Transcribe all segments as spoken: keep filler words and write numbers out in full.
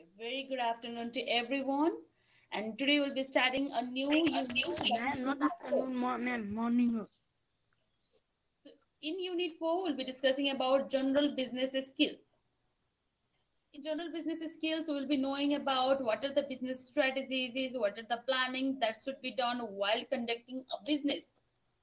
A very good afternoon to everyone. And today we'll be starting a new unit. Ma'am, not afternoon, mo- ma'am, morning. So in unit four, we'll be discussing about general business skills. In general business skills, we'll be knowing about what are the business strategies, is what are the planning that should be done while conducting a business.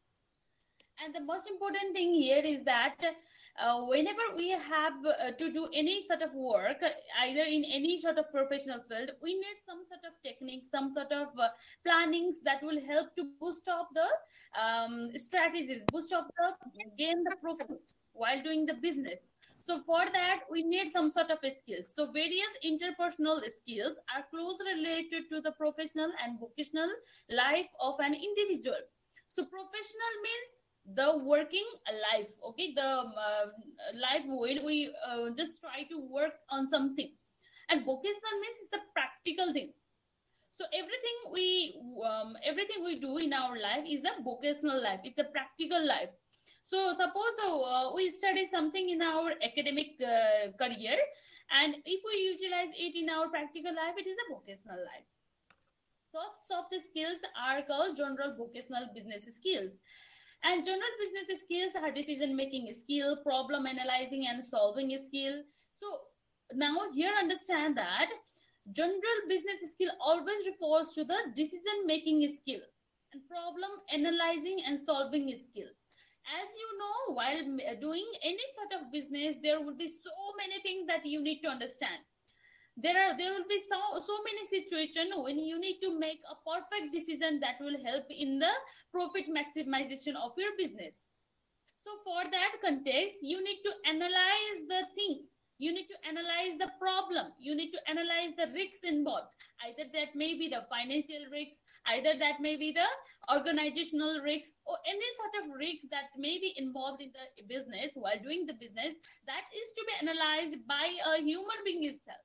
And the most important thing here is that uh, whenever we have uh, to do any sort of work, uh, either in any sort of professional field, we need some sort of technique, some sort of uh, plannings that will help to boost up the um, strategies, boost up the gain the profit while doing the business. So for that, we need some sort of skills. So various interpersonal skills are closely related to the professional and vocational life of an individual. So professional means the working life, okay, the uh, life when we uh, just try to work on something, and vocational means it's a practical thing. So everything we um, everything we do in our life is a vocational life, it's a practical life. So suppose uh, we study something in our academic uh, career, and if we utilize it in our practical life, it is a vocational life. Such soft skills are called general vocational business skills. And general business skills are decision making skill, problem analyzing and solving skill. So now here understand that general business skill always refers to the decision making skill and problem analyzing and solving skill. As you know, while doing any sort of business, there will be so many things that you need to understand. There are there will be so so many situations when you need to make a perfect decision that will help in the profit maximization of your business. So for that context, you need to analyze the thing, you need to analyze the problem, you need to analyze the risks involved. Either that may be the financial risks, either that may be the organizational risks, or any sort of risks that may be involved in the business while doing the business, that is to be analyzed by a human being itself.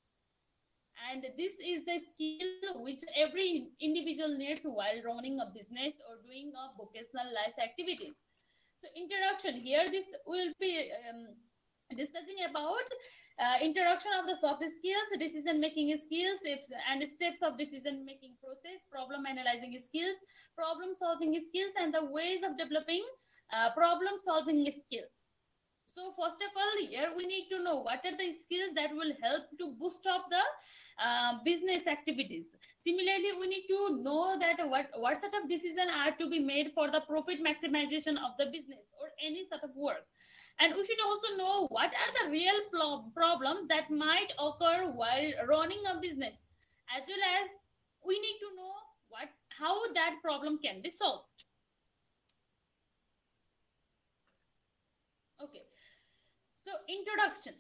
And this is the skill which every individual needs while running a business or doing a vocational life activities. So introduction, here this will be um, discussing about uh, introduction of the soft skills, decision making skills, if and steps of decision making process, problem analyzing skills, problem solving skills, and the ways of developing uh, problem solving skills. So first of all, here we need to know what are the skills that will help to boost up the uh, business activities. Similarly, we need to know that what, what sort of decisions are to be made for the profit maximization of the business or any sort of work. And we should also know what are the real pro problems that might occur while running a business, as well as we need to know what how that problem can be solved. Okay. So, introduction.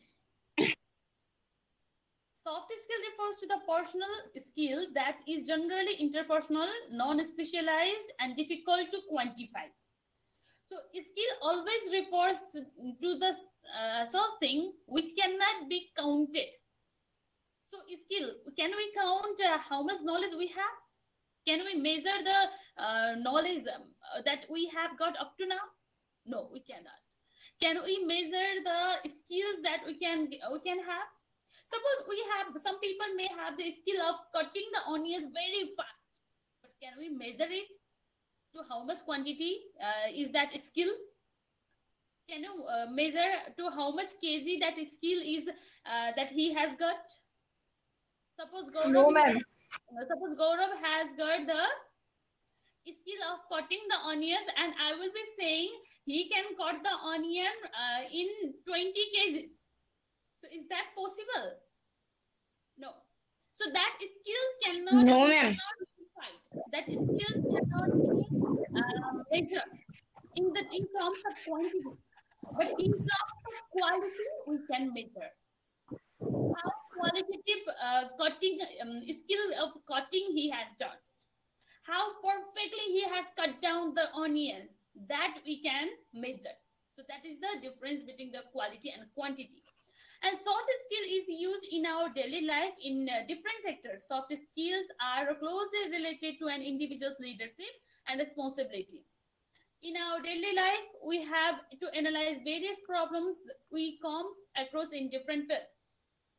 Soft skill refers to the personal skill that is generally interpersonal, non-specialized, and difficult to quantify. So, skill always refers to the uh, such thing which cannot be counted. So, skill, can we count uh, how much knowledge we have? Can we measure the uh, knowledge um, uh, that we have got up to now? No, we cannot. Can we measure the skills that we can we can have? Suppose we have, some people may have the skill of cutting the onions very fast, but can we measure it to how much quantity uh, is that skill? Can you uh, measure to how much kg that skill is uh, that he has got? Suppose Gaurav, No, ma'am. uh, suppose Gaurav has got the skill of cutting the onions, and I will be saying he can cut the onion uh, in twenty kgs. So is that possible? No. So that skills cannot No, be ma'am. quantified. That skills cannot be uh, measured in the in terms of quantity, but in terms of quality we can measure. How qualitative uh, cutting um, skill of cutting he has done, how perfectly he has cut down the onions, that we can measure. So that is the difference between the quality and quantity. And soft skill is used in our daily life in uh, different sectors. Soft skills are closely related to an individual's leadership and responsibility. In our daily life, we have to analyze various problems we come across in different fields.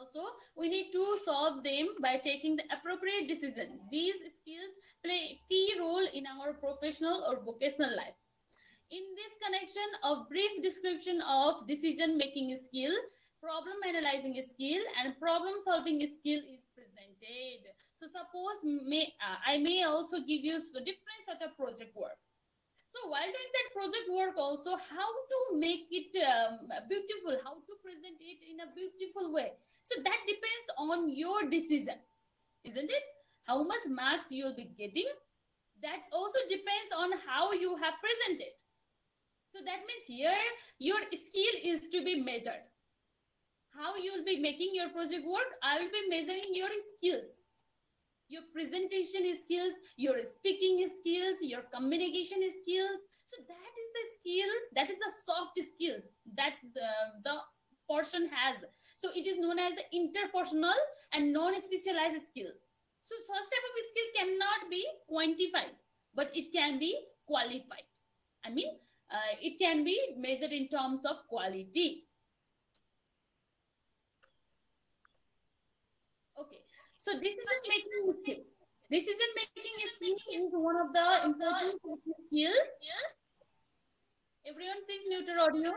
also we need to solve them by taking the appropriate decision. These skills play a key role in our professional or vocational life. In this connection, a brief description of decision making skill, problem analyzing skill, and problem solving skill is presented. So suppose may uh, I may also give you different sort of project work. So while doing that project work also, how to make it um, beautiful, how to present it in a beautiful way. So that depends on your decision, isn't it? How much marks you'll be getting, that also depends on how you have presented. So that means here your skill is to be measured. How you will be making your project work, I will be measuring your skills. Your presentation skills, your speaking skills, your communication skills. So that is the skill, that is the soft skills that the, the person has. So it is known as the interpersonal and non-specialized skill. So first type of skill cannot be quantified, but it can be qualified. I mean, uh, it can be measured in terms of quality. Okay. So decision making skill. Decision making skill is one of the important skills. Everyone, please mute your audio.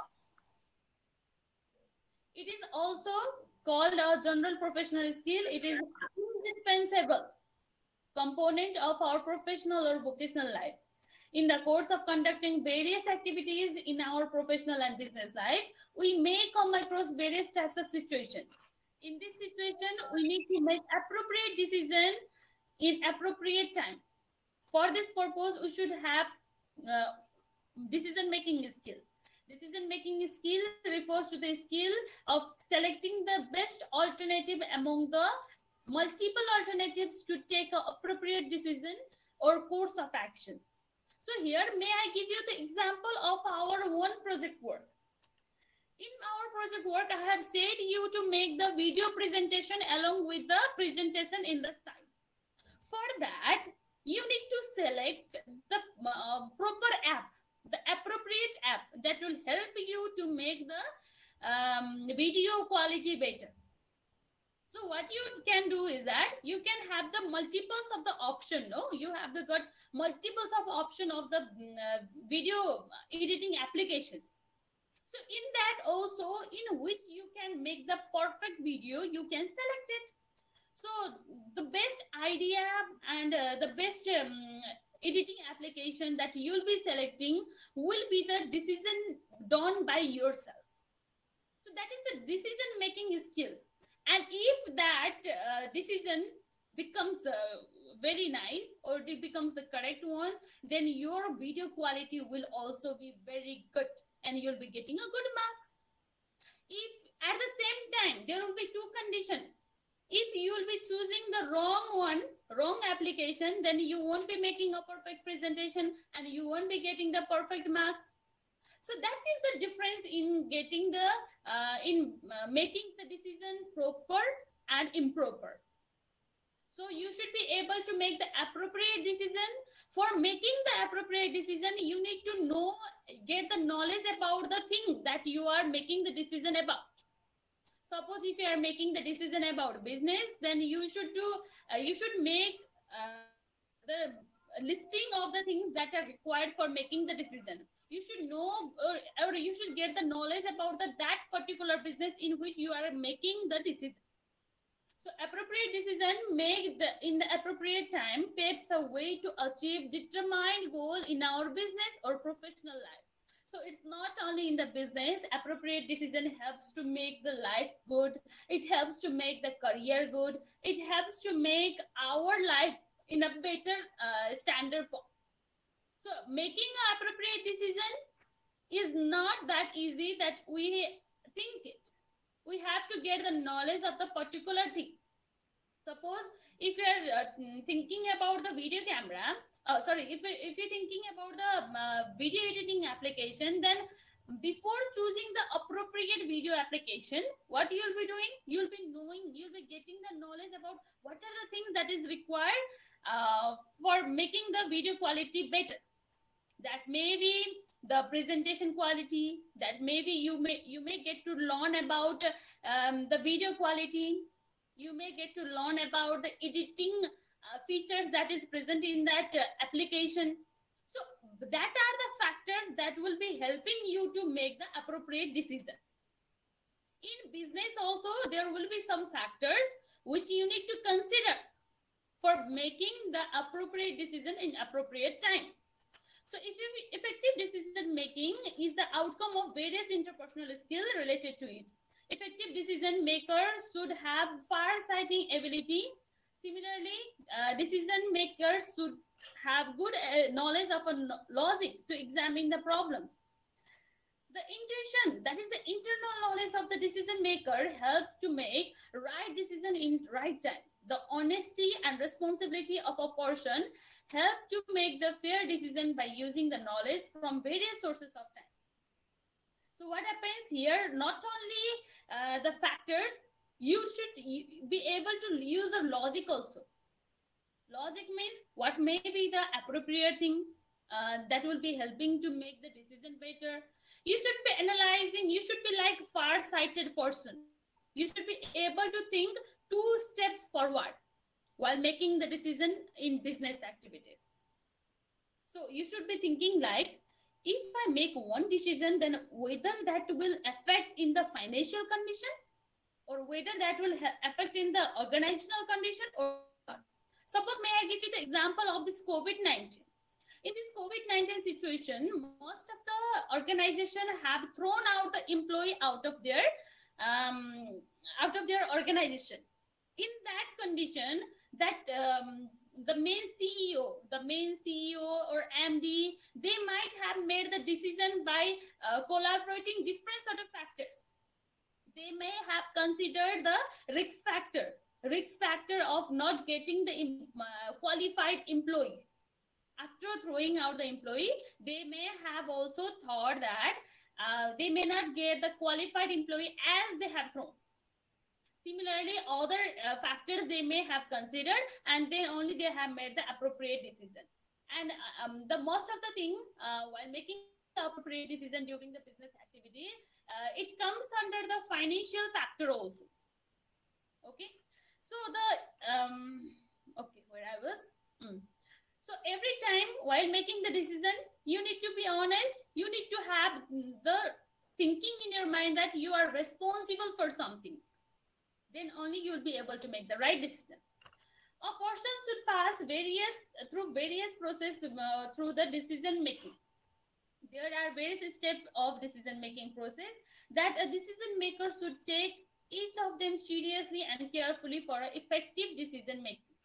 It is also called a general professional skill. It is indispensable component of our professional or vocational life. In the course of conducting various activities in our professional and business life, we may come across various types of situations. In this situation, we need to make appropriate decision in appropriate time. For this purpose, we should have uh, decision-making skill. Decision-making skill refers to the skill of selecting the best alternative among the multiple alternatives to take an appropriate decision or course of action. So here, may I give you the example of our one project work. In our project work, I have said you to make the video presentation along with the presentation in the side. For that, you need to select the uh, proper app, the appropriate app that will help you to make the um, video quality better. So what you can do is that you can have the multiples of the option. No, you have the got multiples of option of the uh, video editing applications. So in that also, in which you can make the perfect video, you can select it. So the best idea and uh, the best um, editing application that you'll be selecting will be the decision done by yourself. So that is the decision making skills. And if that uh, decision becomes uh, very nice or it becomes the correct one, then your video quality will also be very good and you'll be getting a good marks. If at the same time, there will be two conditions. If you will be choosing the wrong one, wrong application, then you won't be making a perfect presentation and you won't be getting the perfect marks. So that is the difference in getting the, uh, in uh, making the decision proper and improper. So you should be able to make the appropriate decision. For making the appropriate decision, you need to know, get the knowledge about the thing that you are making the decision about. Suppose if you are making the decision about business, then you should do, uh, you should make uh, the listing of the things that are required for making the decision. You should know or, or you should get the knowledge about the, that particular business in which you are making the decision. So appropriate decision made in the appropriate time paves a way to achieve determined goal in our business or professional life. So it's not only in the business, appropriate decision helps to make the life good. It helps to make the career good. It helps to make our life in a better uh, standard form. So making an appropriate decision is not that easy that we think it. We have to get the knowledge of the particular thing. Suppose if you are uh, thinking about the video camera, uh, sorry, if, if you're thinking about the uh, video editing application, then before choosing the appropriate video application, what you'll be doing, you'll be knowing, you'll be getting the knowledge about what are the things that is required uh, for making the video quality better. That may be the presentation quality, that maybe you may you may get to learn about um, the video quality, you may get to learn about the editing uh, features that is present in that uh, application. So that are the factors that will be helping you to make the appropriate decision. In business also, there will be some factors which you need to consider for making the appropriate decision in appropriate time. So if you, effective decision making is the outcome of various interpersonal skills related to it. Effective decision maker should have far-sighting ability. Similarly, uh, decision makers should have good uh, knowledge of a logic to examine the problems. The intuition, that is the internal knowledge of the decision maker, help to make right decision in right time. The honesty and responsibility of a person help to make the fair decision by using the knowledge from various sources of time. So what happens here, not only uh, the factors, you should be able to use a logic also. Logic means what may be the appropriate thing uh, that will be helping to make the decision better. You should be analyzing, you should be like far-sighted person. You should be able to think two steps forward while making the decision in business activities. So you should be thinking like, if I make one decision, then whether that will affect in the financial condition or whether that will affect in the organizational condition or not. Suppose, may I give you the example of this COVID nineteen. In this COVID nineteen situation, most of the organization have thrown out the employee out of their um, out of their organization. In that condition, that um, the main C E O, the main C E O or M D, they might have made the decision by uh, collaborating different sort of factors. They may have considered the risk factor, risk factor of not getting the uh, qualified employee. After throwing out the employee, they may have also thought that uh, they may not get the qualified employee as they have thrown. Similarly, other uh, factors they may have considered, and then only they have made the appropriate decision. And um, the most of the thing uh, while making the appropriate decision during the business activity, uh, it comes under the financial factor also. Okay, so the um, okay, where I was. Mm. So every time while making the decision, you need to be honest. You need to have the thinking in your mind that you are responsible for something. Then only you will be able to make the right decision. A person should pass various through various process uh, through the decision making. There are various steps of decision making process that a decision maker should take each of them seriously and carefully for effective decision making.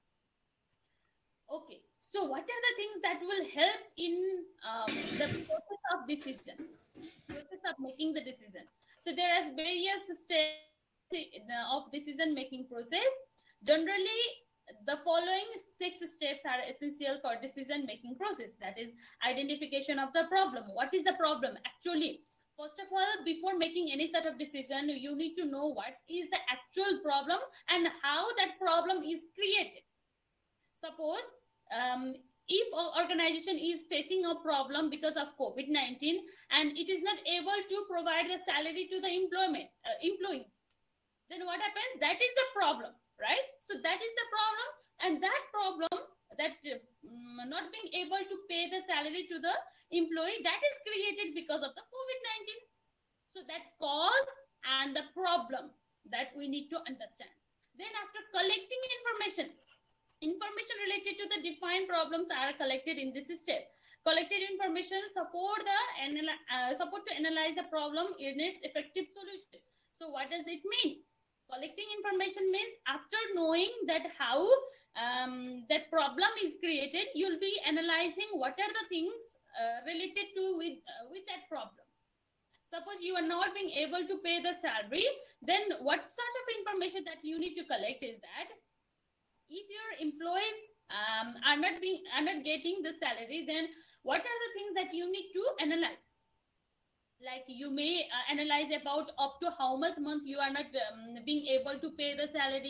Okay, so what are the things that will help in um, the process of decision, process of making the decision? So there are various steps of decision making process. Generally, the following six steps are essential for decision making process. That is identification of the problem. What is the problem actually? First of all, before making any sort of decision, you need to know what is the actual problem and how that problem is created. Suppose um, if an organization is facing a problem because of COVID nineteen and it is not able to provide the salary to the employment uh, employees, then what happens? That is the problem, right? So that is the problem, and that problem, that um, not being able to pay the salary to the employee, that is created because of the COVID nineteen. So that cause and the problem that we need to understand. Then after collecting information, information related to the defined problems are collected in this step. Collected information support the uh, support to analyze the problem in its effective solution. So what does it mean? Collecting information means after knowing that how um, that problem is created, you'll be analyzing what are the things uh, related to with, uh, with that problem. Suppose you are not being able to pay the salary, then what sort of information that you need to collect is that if your employees um, are not being are not getting the salary, then what are the things that you need to analyze? Like you may uh, analyze about up to how much month you are not um, being able to pay the salary.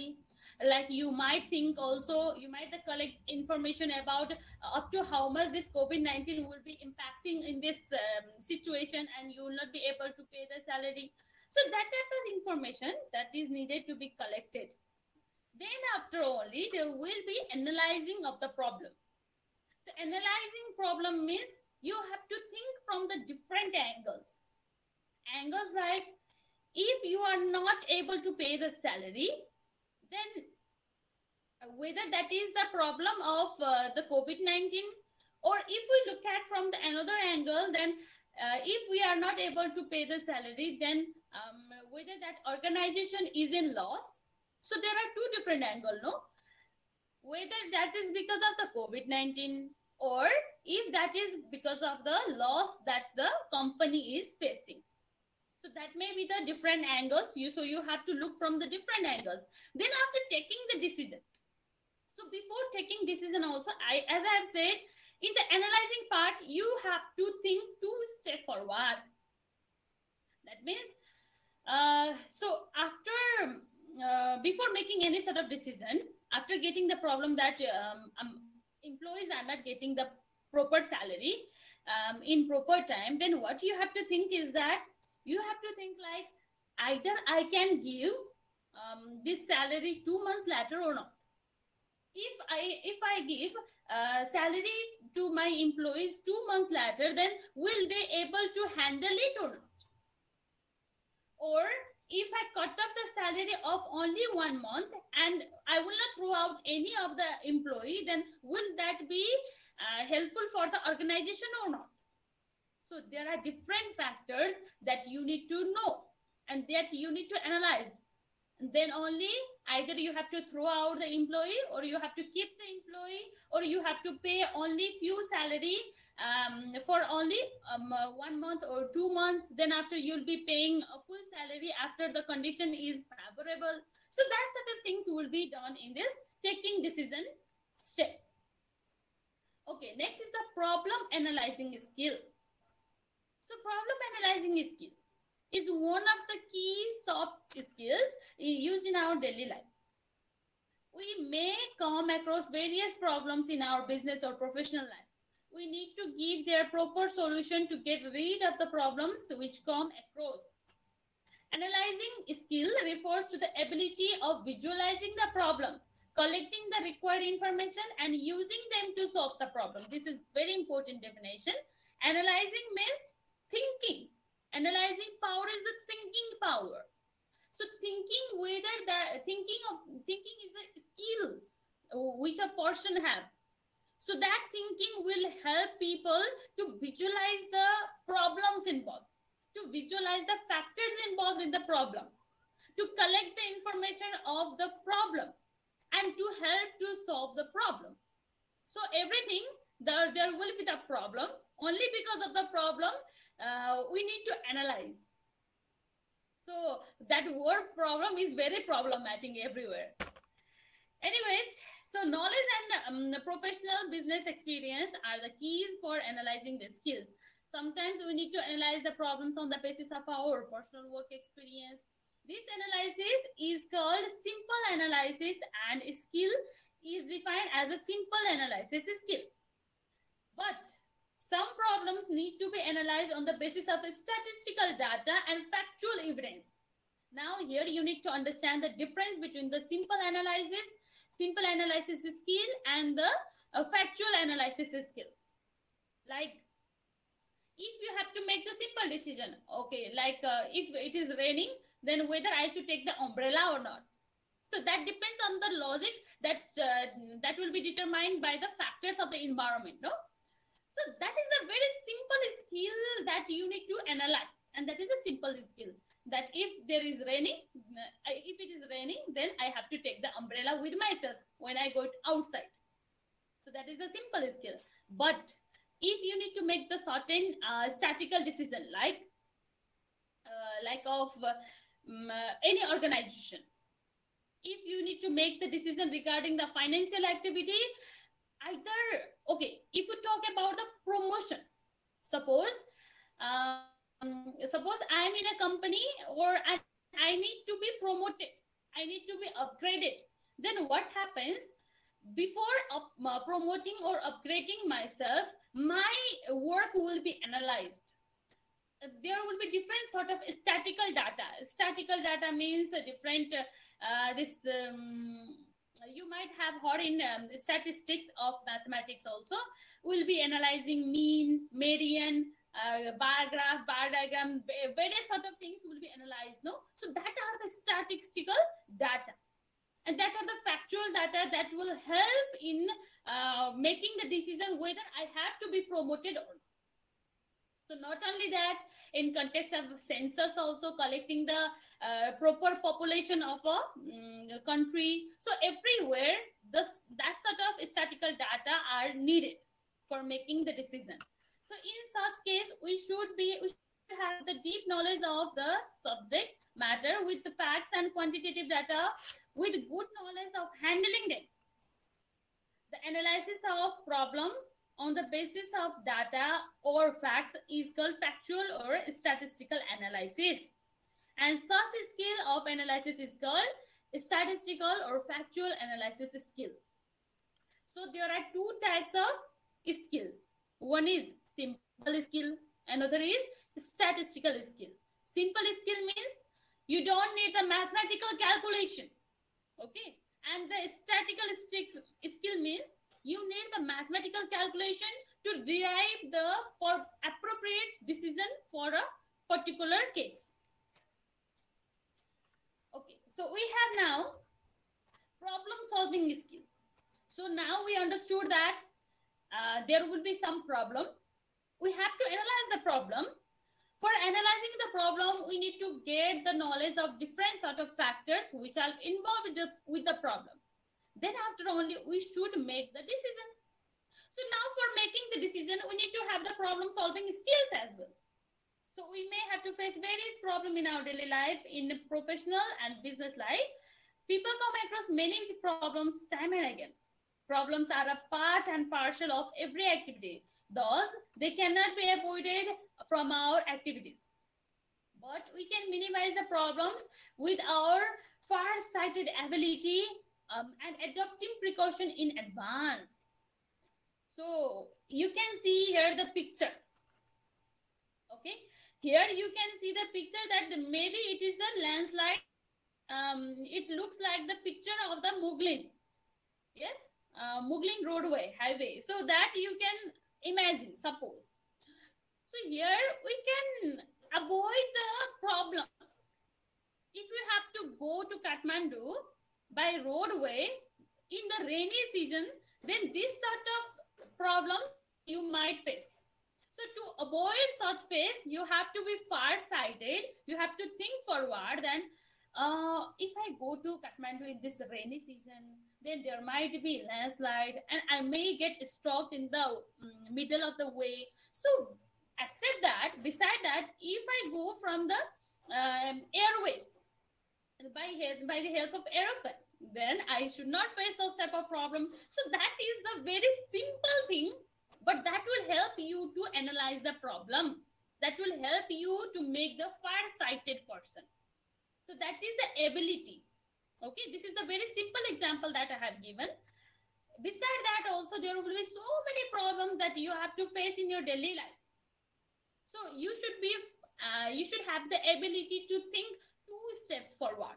Like you might think also, you might collect information about uh, up to how much this COVID nineteen will be impacting in this um, situation, and you will not be able to pay the salary. So that type of information that is needed to be collected. Then after only there will be analyzing of the problem. So analyzing problem means you have to think from the different angles. Angles like, if you are not able to pay the salary, then whether that is the problem of uh, the COVID nineteen, or if we look at from the another angle, then uh, if we are not able to pay the salary, then um, whether that organization is in loss. So there are two different angles, no? Whether that is because of the COVID nineteen, or if that is because of the loss that the company is facing. So that may be the different angles. You so you have to look from the different angles. Then after taking the decision. So before taking decision also, I as I have said, in the analyzing part, you have to think two step forward. That means, uh, so after, uh, before making any sort of decision, after getting the problem that um, um, employees are not getting the proper salary um, in proper time, then what you have to think is that you have to think like, either I can give um, this salary two months later or not. If I if I give uh, salary to my employees two months later, then will they able to handle it or not? Or if I cut off the salary of only one month and I will not throw out any of the employee, then will that be uh, helpful for the organization or not? So there are different factors that you need to know and that you need to analyze. And then only either you have to throw out the employee, or you have to keep the employee, or you have to pay only few salary um, for only um, uh, one month or two months. Then after you'll be paying a full salary after the condition is favorable. So that sort of things will be done in this taking decision step. Okay, next is the problem analyzing skill. So problem analyzing skill is one of the key soft skills used in our daily life. We may come across various problems in our business or professional life. We need to give their proper solution to get rid of the problems which come across. Analyzing skill refers to the ability of visualizing the problem, collecting the required information, and using them to solve the problem. This is very important definition. Analyzing means thinking. Analyzing power is the thinking power. So thinking whether that thinking of thinking is a skill which a person have. So that thinking will help people to visualize the problems involved, to visualize the factors involved in the problem, to collect the information of the problem, and to help to solve the problem. So everything, there, there will be the problem. Only because of the problem, uh, we need to analyze. So that word problem is very problematic everywhere. Anyways, so knowledge and um, professional business experience are the keys for analyzing the skills. Sometimes we need to analyze the problems on the basis of our personal work experience. This analysis is called simple analysis, and skill is defined as a simple analysis skill. But some problems need to be analyzed on the basis of statistical data and factual evidence. Now here you need to understand the difference between the simple analysis, simple analysis skill and the uh, factual analysis skill. Like if you have to make the simple decision, okay, like uh, if it is raining, then whether I should take the umbrella or not. So that depends on the logic that uh, that will be determined by the factors of the environment, no? So that is a very simple skill that you need to analyze. And that is a simple skill. That if there is raining, if it is raining, then I have to take the umbrella with myself when I go outside. So that is the simple skill. But if you need to make the certain uh, statistical decision, like, uh, like of um, uh, any organization, if you need to make the decision regarding the financial activity, either, okay, if you talk about the promotion, suppose um, suppose I am in a company, or I, I need to be promoted, I need to be upgraded, then what happens? Before up, uh, promoting or upgrading myself, my work will be analyzed. There will be different sort of statistical data. Statistical data means a different uh, uh, this um, you might have heard in um, statistics of mathematics also. We'll be analyzing mean, median, uh, bar graph, bar diagram, various sort of things will be analyzed. No, so that are the statistical data, and that are the factual data that will help in uh, making the decision whether I have to be promoted or not. So not only that, in context of census also, collecting the uh, proper population of a um, country. So everywhere, this, that sort of statistical data are needed for making the decision. So in such case, we should be we should have the deep knowledge of the subject matter with the facts and quantitative data, with good knowledge of handling them. The analysis of problem on the basis of data or facts is called factual or statistical analysis. And such skill of analysis is called statistical or factual analysis skill. So there are two types of skills. One is simple skill, another is statistical skill. Simple skill means you don't need the mathematical calculation. Okay. And the statistical skill means you need the mathematical calculation to derive the appropriate decision for a particular case. Okay, so we have now problem solving skills. So now we understood that uh, there will be some problem. We have to analyze the problem. For analyzing the problem, we need to get the knowledge of different sort of factors which are involved with the, with the problem. Then after only we should make the decision. So now for making the decision, we need to have the problem solving skills as well. So we may have to face various problems in our daily life, in professional and business life. People come across many problems time and again. Problems are a part and parcel of every activity. Thus, they cannot be avoided from our activities. But we can minimize the problems with our far-sighted ability um, and adopting precaution in advance. So you can see here the picture. Okay, here you can see the picture that the, maybe it is a landslide. Um, it looks like the picture of the Mughal. Yes, uh, Mughal roadway, highway. So that you can imagine, suppose. So here we can avoid the problems. If you have to go to Kathmandu by roadway in the rainy season, then this sort of problem you might face. So to avoid such phase, you have to be far-sighted. You have to think forward. And uh, if I go to Kathmandu in this rainy season, then there might be landslide and I may get stuck in the um, middle of the way. So accept that. Beside that, if I go from the um, airways by, by the help of aeroplane, then I should not face those type of problem. So that is the very simple thing, but that will help you to analyze the problem. That will help you to make the far-sighted person. So that is the ability. Okay, this is a very simple example that I have given. Beside that also, there will be so many problems that you have to face in your daily life. So you should be, uh, you should have the ability to think two steps forward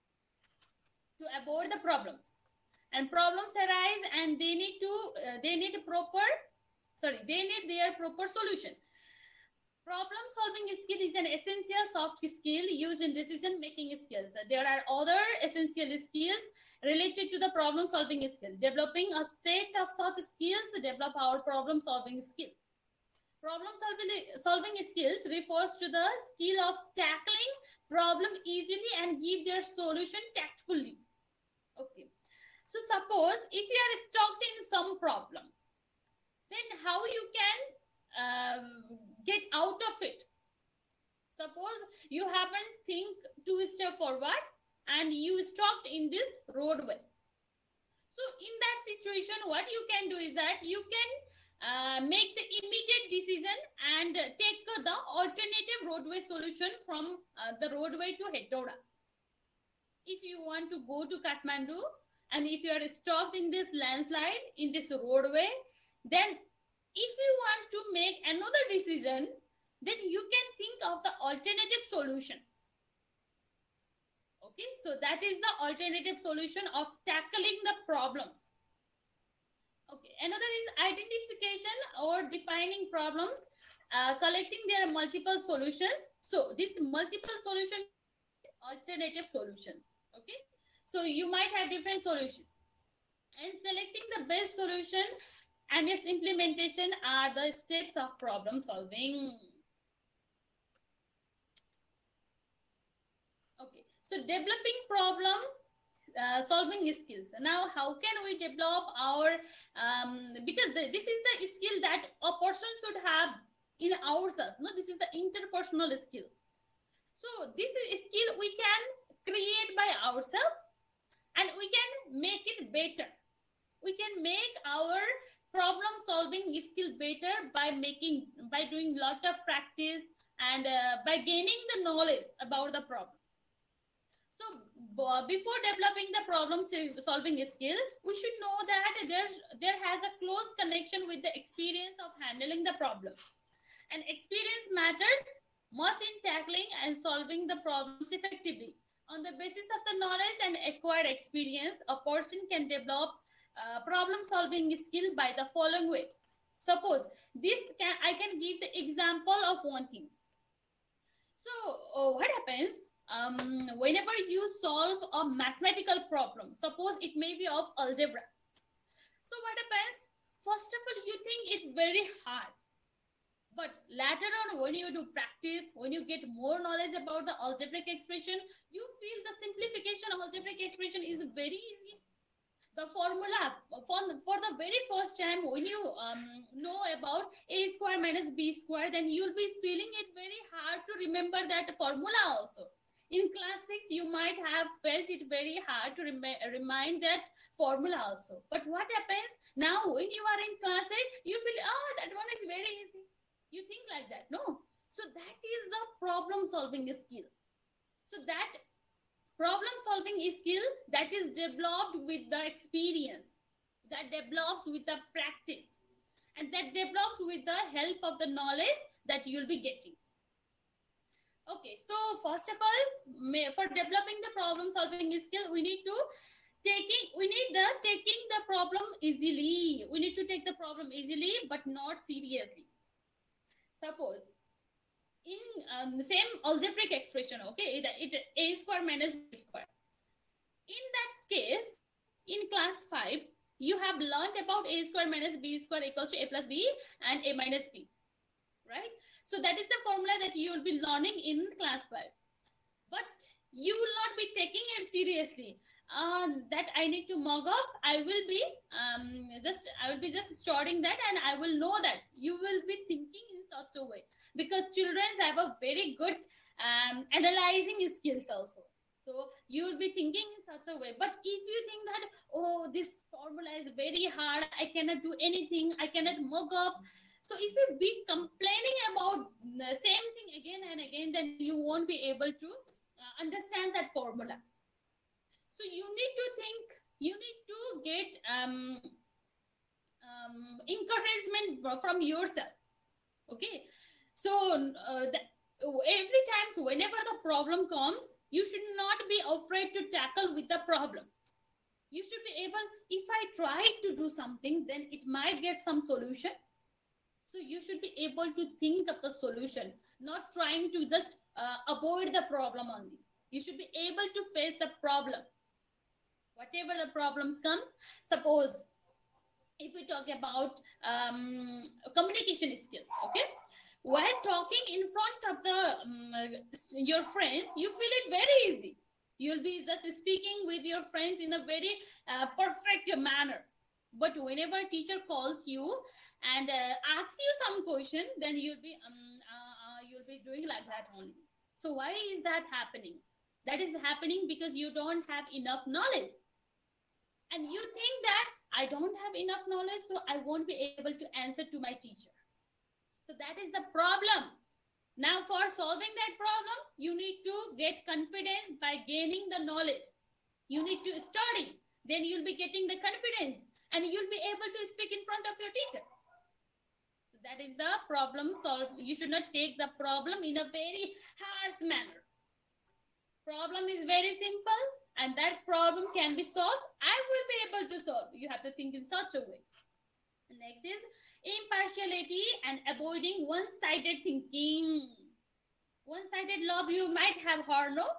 to avoid the problems. And problems arise and they need to, uh, they need proper, sorry, they need their proper solution. Problem solving skill is an essential soft skill used in decision making skills. There are other essential skills related to the problem solving skill. Developing a set of such skills to develop our problem solving skill. Problem solving, solving skills refers to the skill of tackling problem easily and give their solution tactfully. Okay. So suppose if you are stuck in some problem, then how you can um, get out of it? Suppose you haven't think two step forward and you stuck in this roadway. So in that situation, what you can do is that you can uh, make the immediate decision and take uh, the alternative roadway solution from uh, the roadway to Hetauda. If you want to go to Kathmandu and if you are stopped in this landslide, in this roadway, then if you want to make another decision, then you can think of the alternative solution. Okay, so that is the alternative solution of tackling the problems. Okay, another is identification or defining problems, uh, collecting their multiple solutions. So this multiple solution, alternative solutions. Okay, so you might have different solutions, and selecting the best solution and its implementation are the steps of problem solving. Okay, so developing problem uh, solving skills. Now, how can we develop our, um, because the, this is the skill that a person should have in ourselves. No, this is the interpersonal skill. So this is a skill we can create by ourselves, and we can make it better. We can make our problem solving skill better by making, by doing lot of practice, and uh, by gaining the knowledge about the problems. So before developing the problem solving skill, we should know that there's, there has a close connection with the experience of handling the problem. And experience matters much in tackling and solving the problems effectively. On the basis of the knowledge and acquired experience, a person can develop uh, problem solving skill by the following ways. Suppose this can, I can give the example of one thing. So uh, what happens? Um, whenever you solve a mathematical problem, suppose it may be of algebra. So what happens? First of all, you think it's very hard. But later on, when you do practice, when you get more knowledge about the algebraic expression, you feel the simplification of algebraic expression is very easy. The formula, for, for the very first time, when you um, know about a square minus b square, then you'll be feeling it very hard to remember that formula also. In class six, you might have felt it very hard to rem remind that formula also. But what happens now when you are in class eight, you feel, oh, that one is very easy. You think like that, no? So that is the problem solving skill. So that problem solving skill that is developed with the experience, that develops with the practice, and that develops with the help of the knowledge that you'll be getting. Okay, so first of all, for developing the problem solving skill, we need to taking we need the taking the problem easily. We need to take the problem easily, but not seriously. Suppose in um, the same algebraic expression, okay, it, it a square minus b square. In that case, in class five, you have learned about a square minus b square equals to a plus b and a minus b, right? So that is the formula that you will be learning in class five. But you will not be taking it seriously. Uh, that I need to mug up. I will be um, just I will be just starting that, and I will know that. You will be thinking in such a way, because children have a very good um, analyzing skills also. So you will be thinking in such a way. But if you think that, oh, this formula is very hard, I cannot do anything, I cannot mug up. So if you be complaining about the same thing again and again, then you won't be able to uh, understand that formula. So you need to think, you need to get um, um, encouragement from yourself. Okay. So uh, that, every time, so whenever the problem comes, you should not be afraid to tackle with the problem. You should be able, if I try to do something, then it might get some solution. So you should be able to think of the solution, not trying to just uh, avoid the problem only. You should be able to face the problem. Whatever the problems comes, suppose if we talk about um, communication skills, okay? While talking in front of the um, your friends, you feel it very easy. You'll be just speaking with your friends in a very uh, perfect manner. But whenever a teacher calls you and uh, asks you some question, then you'll be um, uh, uh, you'll be doing like that only. So why is that happening? That is happening because you don't have enough knowledge. And you think that I don't have enough knowledge, so I won't be able to answer to my teacher. So that is the problem. Now for solving that problem, you need to get confidence by gaining the knowledge. You need to study. Then you'll be getting the confidence and you'll be able to speak in front of your teacher. So that is the problem solved. You should not take the problem in a very harsh manner. Problem is very simple and that problem can be solved. I will be able to solve. You have to think in such a way. Next is impartiality and avoiding one-sided thinking. One-sided love you might have heard, no?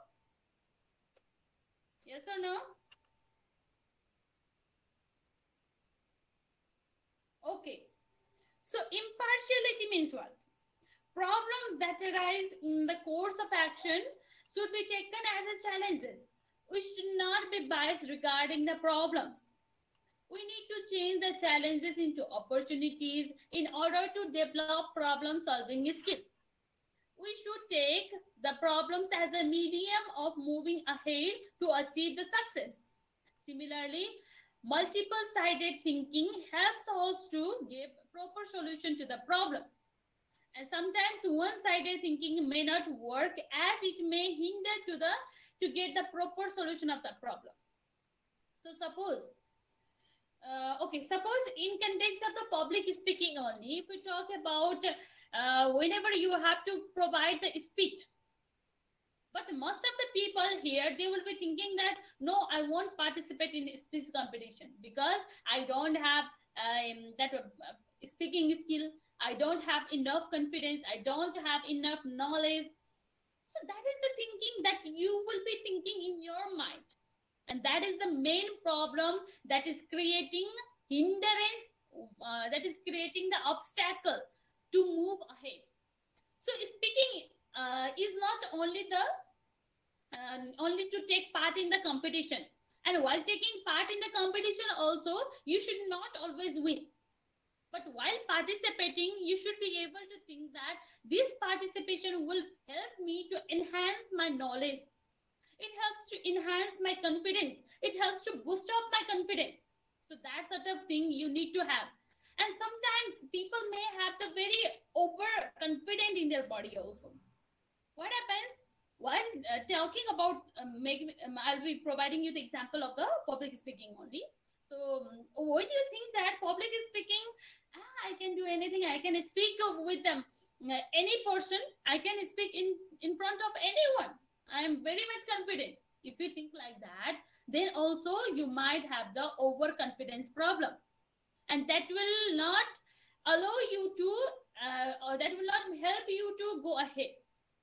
Yes or no? Okay. So impartiality means what? Problems that arise in the course of action should be taken as challenges. We should not be biased regarding the problems. We need to change the challenges into opportunities in order to develop problem solving skills. We should take the problems as a medium of moving ahead to achieve the success. Similarly, multiple-sided thinking helps us to give proper solution to the problem. And sometimes one-sided thinking may not work as it may hinder to the to get the proper solution of the problem. So suppose, uh, okay, suppose in context of the public speaking only, if we talk about uh, whenever you have to provide the speech, but most of the people here, they will be thinking that, no, I won't participate in speech competition because I don't have um, that uh, speaking skill. I don't have enough confidence. I don't have enough knowledge. So that is the thinking that you will be thinking in your mind. And that is the main problem that is creating hindrance, uh, that is creating the obstacle to move ahead. So speaking uh, is not only the uh, only to take part in the competition. And while taking part in the competition also, you should not always win. But while participating, you should be able to think that this participation will help me to enhance my knowledge. It helps to enhance my confidence. It helps to boost up my confidence. So that sort of thing you need to have. And sometimes people may have the very overconfident in their body also. What happens? While uh, talking about, um, make, um, I'll be providing you the example of the public speaking only. So um, when you think that public speaking, ah, I can do anything, I can speak with them, uh, any person, I can speak in, in front of anyone. I am very much confident. If you think like that, then also you might have the overconfidence problem. And that will not allow you to, uh, or that will not help you to go ahead.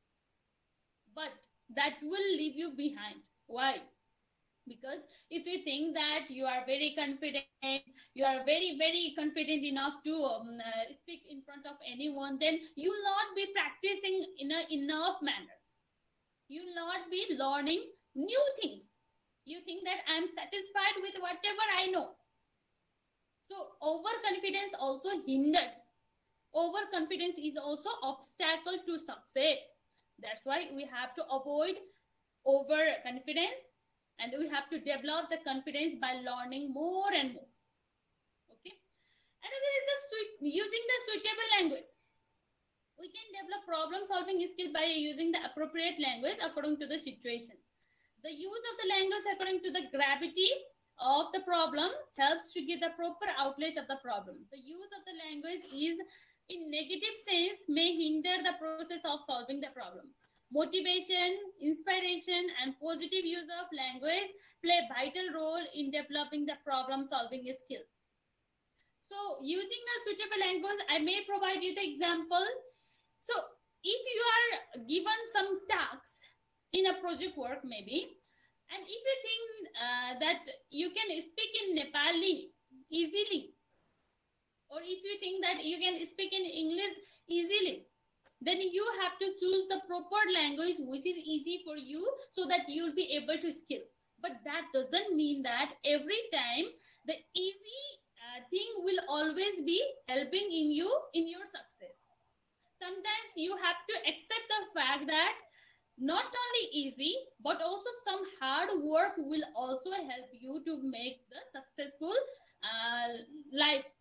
But that will leave you behind. Why? Because if you think that you are very confident, you are very, very confident enough to um, uh, speak in front of anyone, then you will not be practicing in a enough manner. You will not be learning new things. You think that I am satisfied with whatever I know. So overconfidence also hinders. Overconfidence is also obstacle to success. That's why we have to avoid overconfidence. And we have to develop the confidence by learning more and more. Okay. Another is the using the suitable language. We can develop problem solving skill by using the appropriate language according to the situation. The use of the language according to the gravity of the problem helps to give the proper outlet of the problem. The use of the language is in negative sense may hinder the process of solving the problem. Motivation, inspiration, and positive use of language play a vital role in developing the problem-solving skill. So, using a suitable language, I may provide you the example. So, if you are given some tasks in a project work, maybe, and if you think uh, that you can speak in Nepali easily, or if you think that you can speak in English easily, then you have to choose the proper language which is easy for you so that you will be able to skill. But that doesn't mean that every time the easy uh, thing will always be helping in you in your success. Sometimes you have to accept the fact that not only easy, but also some hard work will also help you to make the successful uh, life